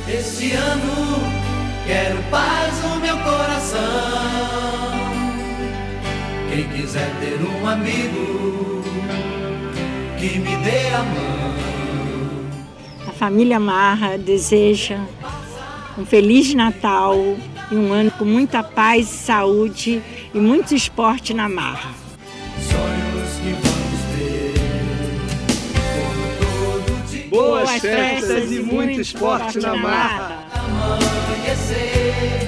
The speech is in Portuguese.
Este ano quero paz no meu coração. Quem quiser ter um amigo que me dê a mão. A família Marra deseja um Feliz Natal e um ano com muita paz, saúde e muito esporte na Marra. Sonhos que vamos ter, como todo dia. Boas festas e muito esporte na Marra. Amanhecer.